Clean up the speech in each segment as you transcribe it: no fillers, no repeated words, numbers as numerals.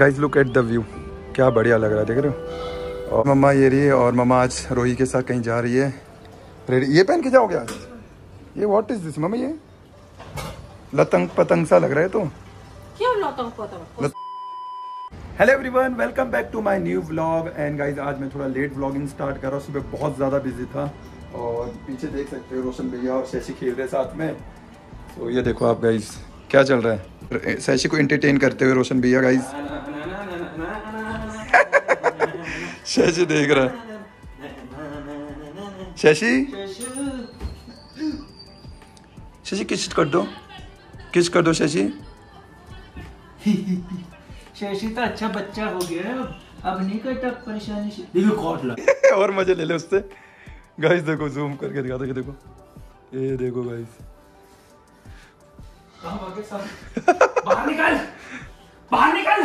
Guys look at the view, क्या बढ़िया लग रहा है, देख रहे हो। और मम्मा ये रही है, और मम्मा आज रोही के साथ कहीं जा रही है। ये पहन के जाओगे आज? ये व्हाट इज दिस मम्मा? ये लतंग पतंग सा लग रहा है तो। क्यों लतंग पतंग? Hello everyone, welcome back to my new vlog. And guys आज मैं थोड़ा लेट व्लॉगिंग स्टार्ट कर रहा हूँ। सुबह बहुत ज़्यादा बिजी था और पीछे देख सकते हो रोशन भैया और शशि खेल रहे साथ में। तो ये देखो आप गाइस क्या चल रहा है, शशि को एंटरटेन करते हुए रोशन भैया गाइस। शशि देख रहा है, शशि किस कर दो, किस कर दो शशि। शशि तो अच्छा बच्चा हो गया, अब नहीं करता परेशानी से। देखो कॉट लगा और मजे ले ले उससे। गाइस देखो जूम करके दिखाता है, देखो ये देखो गाइस। बाहर निकल, बाहर निकल।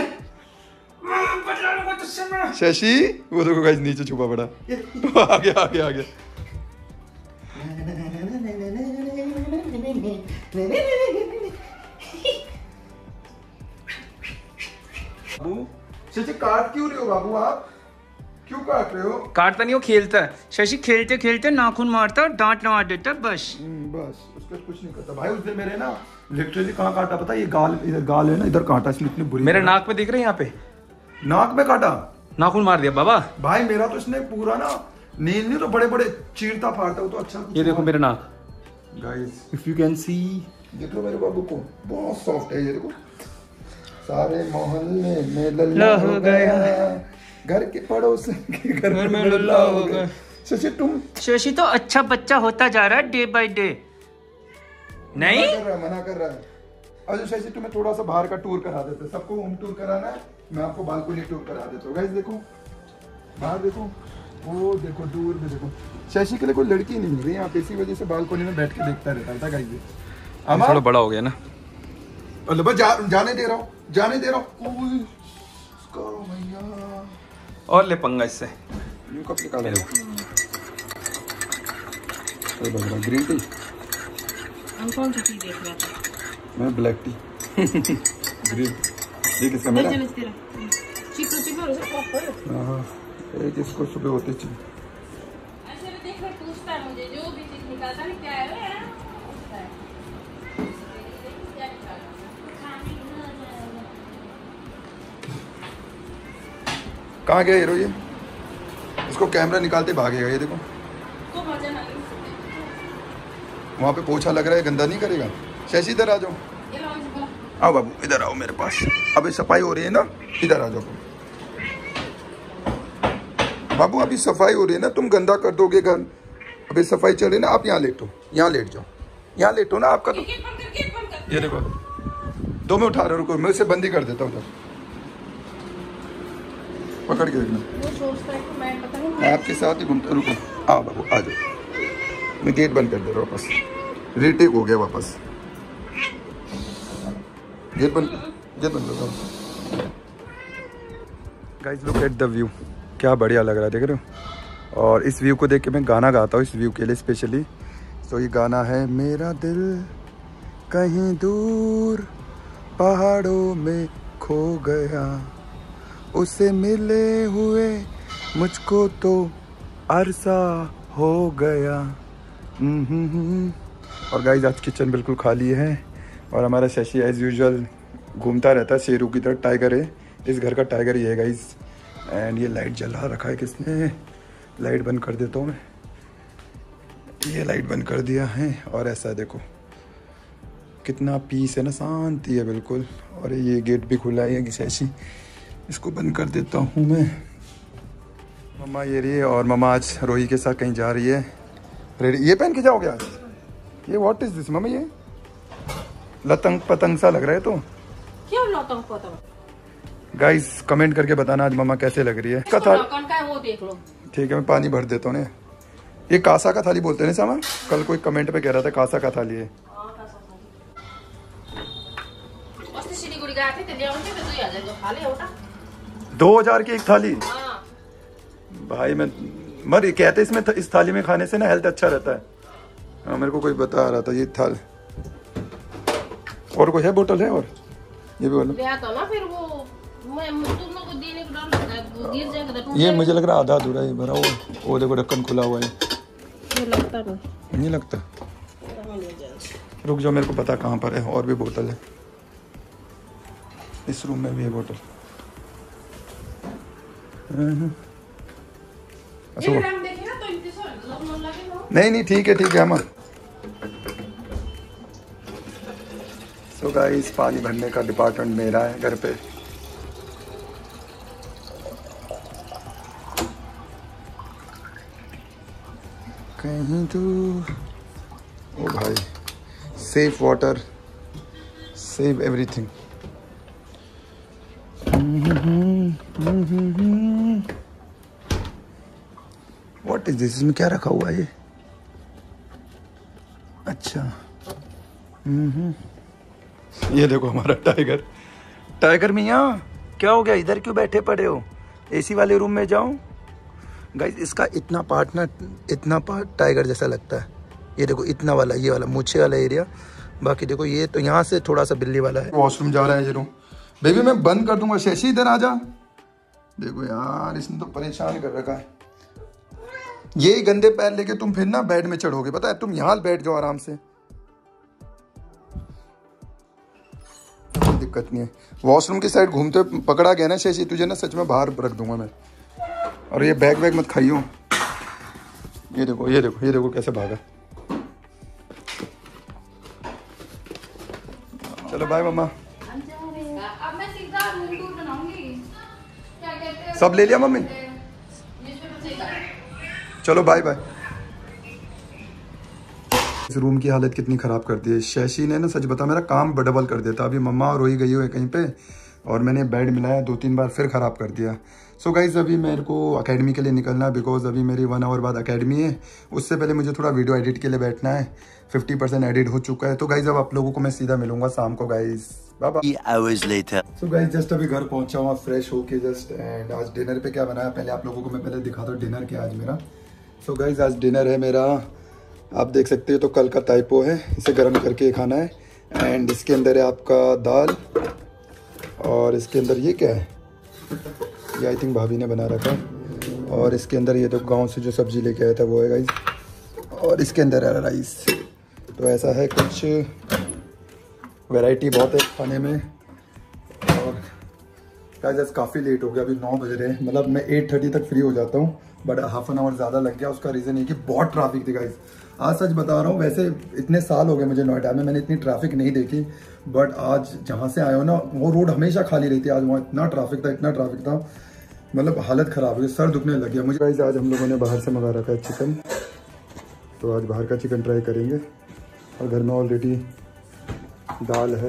शशि वो देखो गाइस नीचे छुपा पड़ा। आगे आगे आगे। बाबू शशि काट क्यों रहे हो बाबू? आप क्यों काट रहे हो? काटता नहीं, वो खेलता है। शशि खेलते खेलते नाखून मारता, डांट मार देता, बस उसका कुछ नहीं करता भाई। उस दिन मेरे ना लिटरली कहाँ काटा पता? ये गाल, इधर गाल है ना, इधर काटा इसने इतनी बुरी। मेरे नाक पे दिख रहे हैं, यहाँ पे नाक में काटा, नाखून मार दिया बाबा। भाई मेरा तो इसने पूरा ना नील नहीं तो बड़े बड़े चीरता फाड़ता हो तो अच्छा। ये देखो मेरा नाक guys, if you can see. देखो मेरे बाबू को बहुत सॉफ्ट है ये, देखो। सारे मोहल्ले में लल्ला हो गया, घर के पड़ोस के घर में लल्ला हो गया। शशि तो अच्छा बच्चा होता जा रहा है डे बाय डे। नहीं मना कर रहा है। अजय शशि तुम्हें थोड़ा सा बाहर का टूर करा देते, सबको होम टूर कराना है, मैं आपको बालकनी टूर करा देता हूँ। गाइस देखो बाहर देखो, वो देखो दूर में देखो। शशि के लिए कोई लड़की नहीं मिल रही यहाँ पे, इसी वजह से बालकनी में बैठ के देखता रहता था। गाइस थोड़ा बड़ा हो गया ना, जाने दे रहा हूँ, जाने दे रहा हूँ भैया। और ले पंगा इससे। कब निकाले ग्रीन टी? कौन सी टी देख रहा था? मैं ब्लैक टी। ग्रीन ये किसका? मेरा। चिपो चिपो हां एक इसको सुबह होती थी। ऐसे देख कर पूछता है मुझे, जो भी चीज निकालता है क्या है पूछता है। कहाँ गया हीरो? ये इसको कैमरा निकालते भागेगा, ये देखो। तो मजा नहीं। वहाँ पे पोछा लग रहा है, गंदा नहीं करेगा। शशि इधर आ जाओ, आओ बाबू इधर आओ मेरे पास। अभी सफाई हो रही है ना, इधर आ जाओ बाबू। अभी सफाई हो रही है ना, तुम गंदा कर दोगे घर। अभी सफाई चल रही है ना, आप यहाँ लेटो, यहाँ लेट जाओ, यहाँ लेटो ना आपका। तो ये देखो दो में उठा रहे, रुको मैं इसे बंद ही कर देता हूँ। पकड़ के देखना, मैं आपके साथ ही घूमता। रुको आओ बाबू आ जाओ, मैं गेट बंद कर दे रहा हूँ। वापस रीटेक हो गया, वापस गेट बंद कर दो। Guys look at the view, क्या बढ़िया लग रहा है, देख रहे हो। और इस व्यू को देख के मैं गाना गाता हूँ इस व्यू के लिए स्पेशली। तो ये गाना है, मेरा दिल कहीं दूर पहाड़ों में खो गया, उसे मिले हुए मुझको तो अरसा हो गया। और गाइस आज किचन बिल्कुल खाली है और हमारा शशि एज यूजुअल घूमता रहता है शेरू की तरह। टाइगर है इस घर का, टाइगर ही है गाइस। एंड ये लाइट जला रखा है किसने? लाइट बंद कर देता हूँ मैं, ये लाइट बंद कर दिया है। और ऐसा देखो कितना पीस है ना, शांति है बिल्कुल। और ये गेट भी खुला है कि शशि, इसको बंद कर देता हूँ मैं। मम्मा ये रही है, और मम्मा आज रोही के साथ कहीं जा रही है। ये पहन के जाओगे आज? ये व्हाट इज दिस मम्मा? ये लतंग पतंग सा लग रहा है तो। क्यों लतंग पतंग? गाइस कमेंट करके बताना आज मम्मा कैसे लग रही है। का है वो देख लो। ठीक है मैं पानी भर देता हूँ। ये कासा का थाली बोलते हैं ना सामा? कल कोई कमेंट पे कह रहा था कासा का थाली है। 2000 की एक थाली? भाई मैं मर कहते इसमें इस थाली में खाने से ना हेल्थ अच्छा रहता है। हाँ मेरे को कोई बता रहा था ये थाल। और कोई है बोतल है? और ये भी बोलो तो ना फिर वो तुम लोग को देने को डर लगता है, वो गिर जाएगा तो ये मुझे लग रहा आधा अधूरा ही भरा हुआ। वो देखो ढक्कन खुला हुआ है। ये लगता नहीं लगता। रुक जाओ, मेरे को पता कहाँ पर है। और भी बोतल है इस रूम में भी है बोतल। अच्छा नहीं ठीक है हम। सो गाइस पानी भरने का डिपार्टमेंट मेरा है घर पे। कहीं दूर ओ भाई, safe water, save everything. What is this? इसमें क्या रखा हुआ है ये? अच्छा ये देखो हमारा टाइगर। टाइगर मियाँ क्या हो गया? इधर क्यों बैठे पड़े हो? एसी वाले रूम में जाओ। गाइस इसका इतना पार्ट टाइगर जैसा लगता है। ये देखो इतना वाला, ये वाला मूछे वाला एरिया। बाकी देखो ये तो यहाँ से थोड़ा सा बिल्ली वाला है। वॉशरूम जा रहा है ये रूम। बेबी मैं बंद कर दूंगा। शशि इधर आ जा। देखो यार इसने तो परेशान कर रखा है। ये गंदे पैर लेके तुम फिर ना बेड में चढ़ोगे, पता है। तुम यहाँ बैठ जाओ आराम से, कोई दिक्कत नहीं है। वॉशरूम की साइड घूमते पकड़ा गया ना शशि, तुझे ना सच में बाहर रख दूंगा मैं। और ये बैग मत खाइयो। ये देखो कैसे भागा। चलो बाय मम्मा। अब मैं सीधा रूम टूर बनाऊंगी। क्या कहते हैं? सब ले लिया मम्मी? चलो बाय बाय। इस रूम की हालत कितनी ख़राब कर दी है शशि ने ना। सच बता मेरा काम डबल कर देता। अभी मम्मा और रोई गई हुई है कहीं पे, और मैंने बेड मिलाया 2-3 बार, फिर ख़राब कर दिया। सो गाइज अभी मेरे को अकेडमी के लिए निकलना है, बिकॉज अभी मेरी 1 आवर बाद अकेडमी है। उससे पहले मुझे थोड़ा वीडियो एडिट के लिए बैठना है। 50% एडिट हो चुका है। तो गाइज अब आप लोगों को मैं सीधा मिलूंगा शाम को guys. Bye bye. So guys just अभी घर पहुंचा हूँ फ्रेश होके जस्ट। एंड आज डिनर पे क्या बनाया पहले आप लोगों को मैं पहले दिखाता हूँ डिनर क्या आज मेरा। सो गाइज आज डिनर है मेरा, आप देख सकते हो तो कल का ताइपो है, इसे गर्म करके खाना है। एंड इसके अंदर है आपका दाल, और इसके अंदर ये क्या है, ये आई थिंक भाभी ने बना रखा है। और इसके अंदर ये तो गांव से जो सब्जी लेके आया था वो है गाइस। और इसके अंदर है राइस। तो ऐसा है कुछ, वैरायटी बहुत है खाने में। और गाइस काफ़ी लेट हो गया, अभी 9 बज रहे हैं। मतलब मैं 8:30 तक फ्री हो जाता हूँ, बट हाफ एन आवर ज़्यादा लग गया। उसका रीज़न ये कि बहुत ट्रैफिक थी गाइस। आज सच बता रहा हूँ, वैसे इतने साल हो गए मुझे नोएडा में, मैंने इतनी ट्रैफिक नहीं देखी। बट आज जहाँ से आया हो ना, वो रोड हमेशा खाली रहती है। आज वहाँ इतना ट्रैफिक था, मतलब हालत ख़राब हो गई, सर दुखने लग गया मुझे। गाइस आज हम लोगों ने बाहर से मंगा रखा है चिकन, तो आज बाहर का चिकन ट्राई करेंगे। और घर में ऑलरेडी दाल है,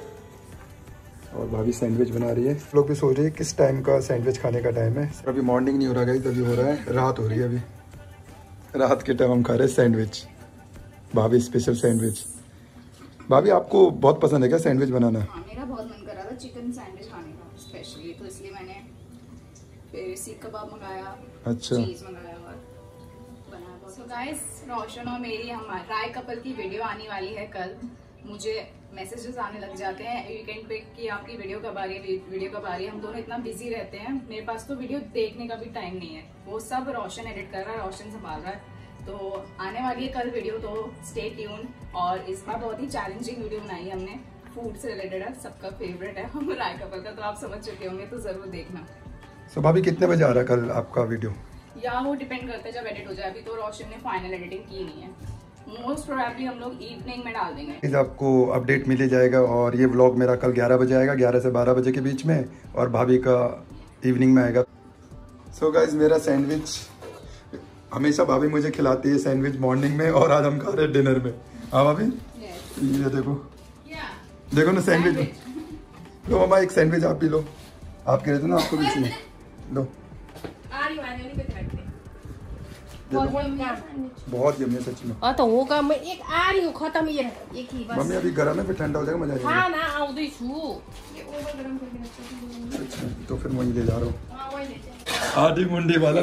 और भाभी सैंडविच बना रही है। लोग भी सोच रहे हैं किस टाइम का सैंडविच खाने का टाइम है। अभी मॉर्निंग नहीं हो रहा गाइस, अभी हो रहा है रात हो रही है। अभी रात के टाइम हम खा रहे हैं सैंडविच, भाभी स्पेशल सैंडविच। भाभी आपको बहुत पसंद है क्या सैंडविच बनाना? हाँ, मेरा बहुत मन कर रहा था चिकन सैंडविच खाने का स्पेशली, तो इसलिए मैंने फिर सीख कबाब मंगाया, अच्छा चीज मंगाया और बनाया। सो गाइस रोशन और मेरी राय कपल की वीडियो आने वाली है कल। मुझे मैसेजेस आने लग जाते हैं वीकेंड पे कि आपकी वीडियो कब आ रही है। हम दोनों इतना बिजी रहते हैं, मेरे पास तो वीडियो देखने का भी टाइम नहीं है। वो सब रोशन एडिट कर रहा है, रोशन संभाल रहा है। तो आने वाली है कल वीडियो, तो स्टे ट्यून। और इस बार बहुत ही चैलेंजिंग वीडियो बनाई है हमने, फूड से रिलेटेड है, सबका फेवरेट है हम राय कपल का, तो आप समझ चुके होंगे, तो जरूर देखना। सो भाभी कितने बजे आ रहा है कल आपका वीडियो? या वो डिपेंड करता है जब एडिट हो जाए। अभी तो रोशन ने फाइनल एडिटिंग की नहीं है, मोस्ट प्रोबेबली हम लोग इवनिंग में डाल देंगे। आपको अपडेट मिल ही जाएगा। और ये व्लॉग मेरा कल 11 बजे आएगा, 11 से 12 बजे के बीच में, और भाभी का इवनिंग में आएगा। सो गाइज मेरा सैंडविच, हमेशा भाभी मुझे खिलाती है सैंडविच मॉर्निंग में, और आज हम खा रहे हैं डिनर में। हाँ भाभी ये देखो ना सैंडविच। लो मम्मा एक सैंडविच आप भी लो, आप कह रहे थे ना आपको भी चाहिए, लो। बहुत यम्मी सच में। तो होगा, मैं एक आ रही हूँ, खत्म ये एक ही बस। मम्मी अभी गर्म है, फिर ठंडा हो जाएगा, मजा आएगा। हाँ ना आउँदै छु। अच्छा तो फिर वही ले जा रहा हूँ आधी मुंडी वाला।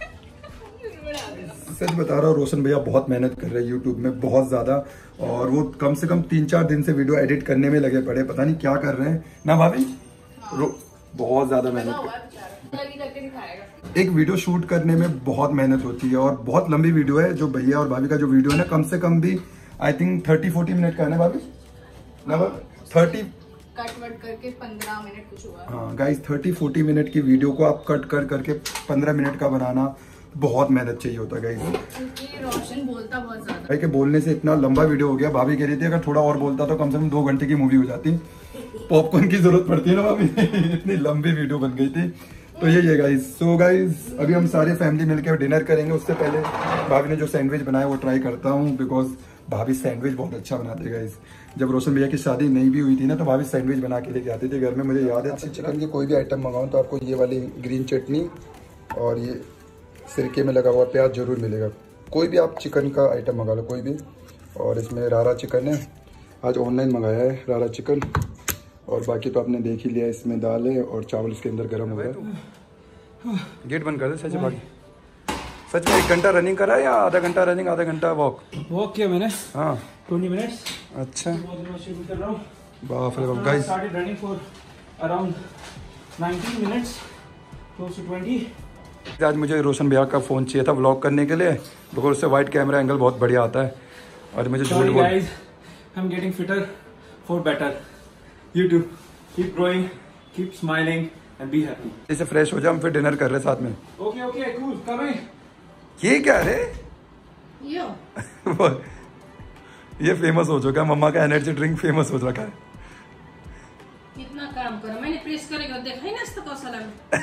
सच बता रहा हूँ रोशन भैया बहुत मेहनत कर रहे हैं यूट्यूब में, बहुत ज़्यादा। और वो कम से कम 3-4 दिन से वीडियो एडिट करने में लगे पड़े, पता नहीं क्या कर रहे हैं ना भाभी। बहुत ज्यादा मेहनत करके दिखाएगा। एक वीडियो शूट करने में बहुत मेहनत होती है और बहुत लंबी वीडियो है। जो भैया और भाभी का जो वीडियो है ना, कम से कम भी आई थिंक 30-40 मिनट का है ना भाभी ना? 30 कट वट करके 15 मिनट कुछ हुआ। हाँ गाइस, 30-40 मिनट की वीडियो को आप कट करके 15 मिनट का बनाना बहुत मेहनत चाहिए होता है गाइस। क्योंकि रोशन बोलता बहुत ज्यादा भाई के बोलने से इतना लंबा वीडियो हो गया। भाभी कह रही थी अगर थोड़ा और बोलता तो कम से कम 2 घंटे की मूवी हो जाती। पॉपकॉर्न की जरूरत पड़ती है ना भाभी। इतनी लंबी वीडियो बन गई थी। तो यही है गाइस। सो गाइस, अभी हम सारे फैमिली मिलकर डिनर करेंगे। उससे पहले भाभी ने जो सैंडविच बनाया वो ट्राई करता हूँ, बिकॉज भाभी सैंडविच बहुत अच्छा बनाते हैं गाइस। जब रोशन भैया की शादी नहीं भी हुई थी ना, तो भाभी सैंडविच बना के लेके आती थी घर में। मुझे याद है, चिकन की कोई भी आइटम मंगाऊँ तो आपको ये वाली ग्रीन चटनी और ये सिरके में लगा हुआ प्याज जरूर मिलेगा। कोई भी आप चिकन का आइटम मंगा लो, कोई भी। और इसमें रारा चिकन है, आज ऑनलाइन मंगाया है रारा चिकन। और बाकी तो आपने देख ही लिया, इसमें दाल है और चावल इसके अंदर गर्म हो रहा है। गेट बंद कर दे सच भागी। सच में 1 घंटा रनिंग करा या आधा घंटा रनिंग आधा घंटा वॉक? वॉक किया मैंने। हाँ 20 मिनट्स। अच्छा शुरू कर रहा हूँ। बाप रे बाप guys. Started running for around 19 minutes, close to 20। आज मुझे रोशन भैया का फ़ोन चाहिए था व्लॉग करने के लिए, बिकॉज उससे वाइड कैमरा एंगल बहुत बढ़िया आता है। और मुझे झूठ बोल, guys, I am getting fitter for better. YouTube, keep growing, keep smiling and be happy. इसे फ्रेश हो जाए, हम फिर डिनर कर रहे साथ में। Okay okay cool, coming. ये क्या रे? यो ये फेमस हो चुका है, मम्मा का एनर्जी ड्रिंक फेमस हो चुका है। कितना काम करो, मैंने प्रेस करेगा देखा ही ना तो कैसा लगा।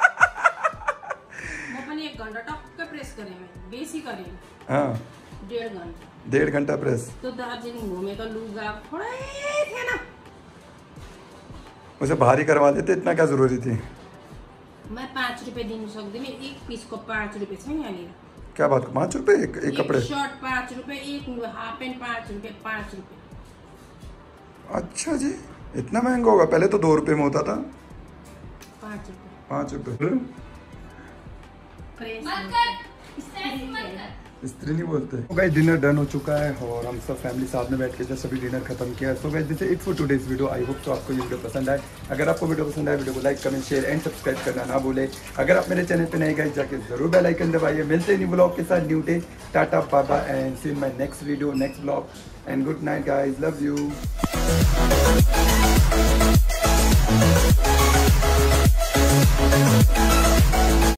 मैं अपने 1 घंटा टक प्रेस करे, मैं बेसी करे। हाँ 1.5 घंटा। 1.5 घंटा प्रेस। तो दार्जिलिंग घूमे का लूगा थोड़ा ही थे ना। उसे भारी करवा देते, इतना क्या जरूरी थी? मैं 5 रुपए दिन सकती, मैं एक पीस को 5 रुपए से नहीं। क्या बात, 5 रुपए एक कपड़े? शर्ट 5 रुपए, एक हाफ पैंट 5 रुपए, 5 रुपए। अच्छा जी, इतना महंगा होगा? पहले तो 2 रुपए में होता था। 5 रुपए। 5 रुपए स्त्री नहीं बोलते। तो गाइस डिनर डन हो चुका है और हम सब फैमिली साथ में बैठ के जस्ट अभी डिनर खत्म किया। So guys this is it for today's video. I hope तो आपको ये वीडियो पसंद आए। अगर आपको वीडियो पसंद आए, वीडियो को like comment share and subscribe करना ना भूले। अगर आप मेरे चैनल पे नए गए, जाके जरूर बेल आइकन दबाइए। मिलते हैं न्यू ब्लॉग के साथ, न्यू डे। टाटा बाबा and see in my next video, next blog and good night guys, love you.